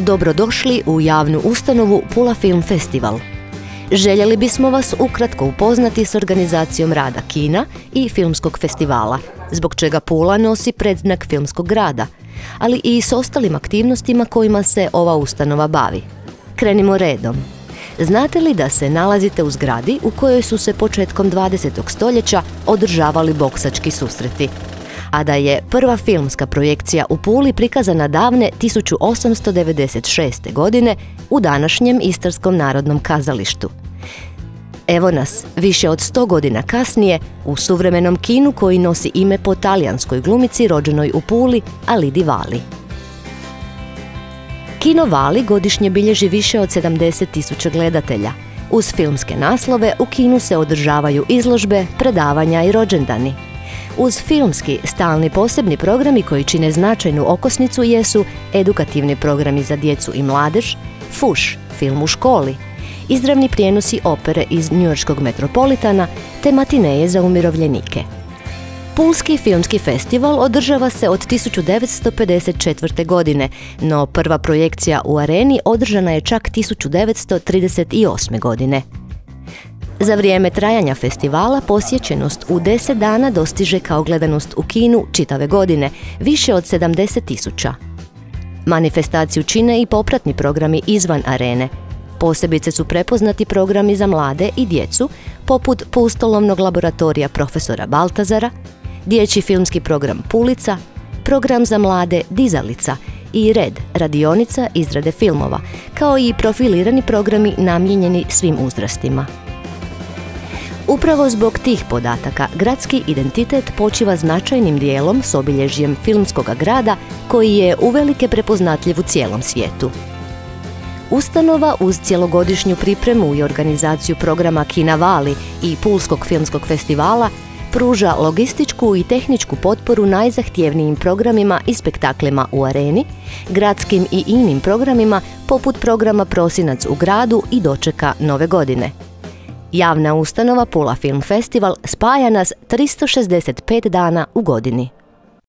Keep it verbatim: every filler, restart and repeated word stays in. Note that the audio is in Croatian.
Dobrodošli u javnu ustanovu Pula Film Festival. Željeli bismo vas ukratko upoznati s organizacijom rada kina i filmskog festivala, zbog čega Pula nosi predznak filmskog grada, ali i s ostalim aktivnostima kojima se ova ustanova bavi. Krenimo redom. Znate li da se nalazite u zgradi u kojoj su se početkom dvadesetog stoljeća održavali boksački susreti, a da je prva filmska projekcija u Puli prikazana davne tisuću osamsto devedeset šeste. godine u današnjem Istarskom narodnom kazalištu. Evo nas, više od sto godina kasnije, u suvremenom kinu koji nosi ime po talijanskoj glumici rođenoj u Puli, Alidi Vali. Kino Vali godišnje bilježi više od sedamdeset tisuća gledatelja. Uz filmske naslove u kinu se održavaju izložbe, predavanja i rođendani. Uz filmski stalni posebni programi koji čine značajnu okosnicu jesu edukativni programi za djecu i mladež, fuš, film u školi, izravni prijenosi opere iz njujorškog Metropolitana te matineje za umirovljenike. Pulski filmski festival održava se od tisuću devetsto pedeset četvrte. godine, no prva projekcija u Areni održana je čak tisuću devetsto trideset osme. godine. Za vrijeme trajanja festivala posjećenost u deset dana dostiže kao gledanost u kinu čitave godine, više od sedamdeset tisuća. Manifestaciju čine i popratni programi izvan Arene. Posebice su prepoznati programi za mlade i djecu, poput pustolovnog laboratorija profesora Baltazara, dječji filmski program Pulica, program za mlade Dizalica i red radionica izrade filmova, kao i profilirani programi namijenjeni svim uzrastima. Upravo zbog tih podataka gradski identitet počiva značajnim dijelom s obilježjem filmskoga grada koji je uvelike prepoznatljiv u cijelom svijetu. Ustanova uz cjelogodišnju pripremu i organizaciju programa Kina Vali i Pulskog filmskog festivala pruža logističku i tehničku potporu najzahtjevnijim programima i spektaklima u Areni, gradskim i inim programima poput programa Prosinac u gradu i dočeka Nove godine. Javna ustanova Pula Film Festival spaja nas tristo šezdeset pet dana u godini.